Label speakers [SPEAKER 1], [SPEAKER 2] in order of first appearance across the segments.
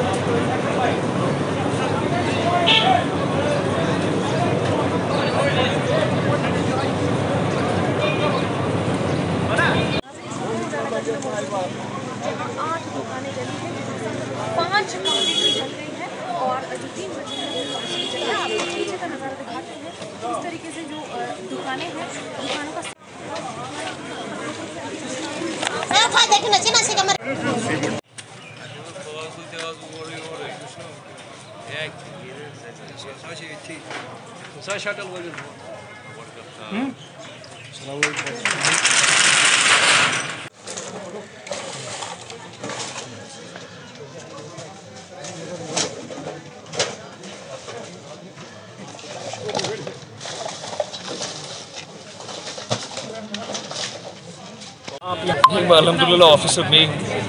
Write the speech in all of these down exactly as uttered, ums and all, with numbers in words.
[SPEAKER 1] आठ दुकानें जली हैं, पाँच कंप्लीटली जल गई है और जो तीन बजे हैं आप पीछे का नज़ारा दिखाते हैं। इस तरीके से जो दुकानें हैं, दुकानों का
[SPEAKER 2] अल्हम्दुलिल्लाह ऑफिसर में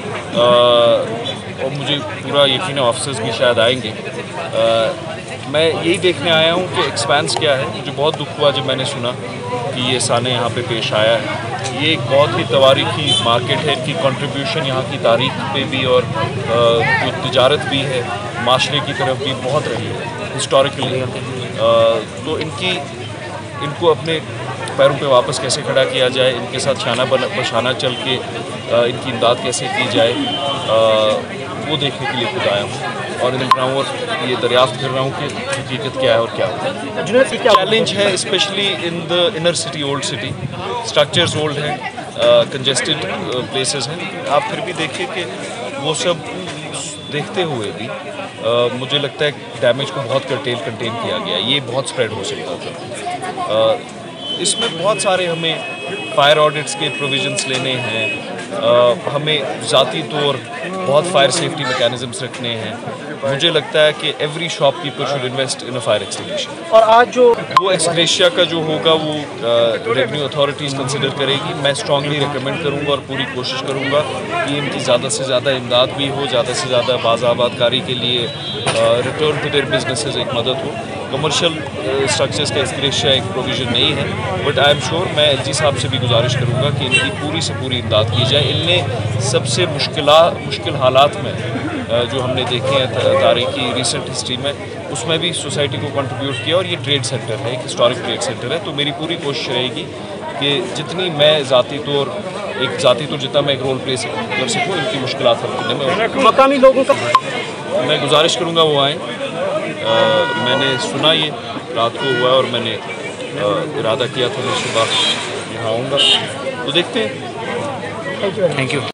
[SPEAKER 2] और मुझे पूरा यकीन है ऑफिसर्स भी शायद आएंगे। आ, मैं यही देखने आया हूँ कि एक्सपेंस क्या है। मुझे बहुत दुख हुआ जब मैंने सुना कि ये साने यहाँ पे पेश आया है। ये एक बहुत ही तवारीखी मार्केट है, इनकी कंट्रीब्यूशन यहाँ की तारीख पे भी और जो तिजारत भी है माशरे की तरफ भी बहुत रही है हिस्टोरिकली। तो इनकी इनको अपने पैरों पे वापस कैसे खड़ा किया जाए, इनके साथ शाना बशाना चल के इनकी इमदाद कैसे की जाए, वो देखने के लिए खुद आया हूँ और मिल रहा हूँ और ये दरियाफ्त कर रहा हूँ कि हकीकत क्या है और क्या है। चैलेंज है specially in the inner city, old city, structures old हैं, कंजेस्टेड प्लेसेस हैं। आप फिर भी देखिए कि वो सब देखते हुए भी uh, मुझे लगता है डैमेज को बहुत कर्टेल कंटेन किया गया। ये बहुत स्प्रेड हो सकता था। uh, इसमें बहुत सारे हमें फायर ऑडिट्स के प्रोविजंस लेने हैं, आ, हमें ज़ाती तौर बहुत फायर सेफ्टी मैकेनिज़म्स रखने हैं। मुझे लगता है कि every shopkeeper should invest in a fire extinguisher.
[SPEAKER 3] और आज जो
[SPEAKER 2] वो एक्सग्रेशिया का जो होगा वो रेवेन्यू अथॉरिटीज़ कंसिडर करेगी। मैं स्ट्रांगली रिकमेंड करूँगा और पूरी कोशिश करूँगा कि इनकी ज़्यादा से ज़्यादा इमदाद भी हो, ज़्यादा से ज़्यादा बाज़ाबादकारी के लिए रिटर्न टू देयर बिजनेसेस एक मदद हो। कमर्शियल स्ट्रक्चर्स का एक्सग्रेशिया एक प्रोविज़न नहीं है, बट आई एम श्योर मैं एल जी साहब से भी गुजारिश करूँगा कि इनकी पूरी से पूरी इमदाद की जाए। इनने सबसे मुश्किला मुश्किल हालात में जो हमने देखे हैं तारीखी रिसेंट हिस्ट्री में, उसमें भी सोसाइटी को कंट्रीब्यूट किया और ये ट्रेड सेक्टर है, एक हिस्टोरिक ट्रेड सेक्टर है। तो मेरी पूरी कोशिश रहेगी कि जितनी मैं ज़ाती तौर एक ज़ाती तौर जितना मैं एक रोल प्ले कर सकूँ इनकी मुश्किलात हल करने में।
[SPEAKER 3] मकामी लोगों का
[SPEAKER 2] मैं गुजारिश करूँगा वो आएँ। मैंने सुना ये रात को हुआ और मैंने इरादा किया था मैं सुबह यहाँ आऊँगा, तो देखते हैं।
[SPEAKER 3] Thank you.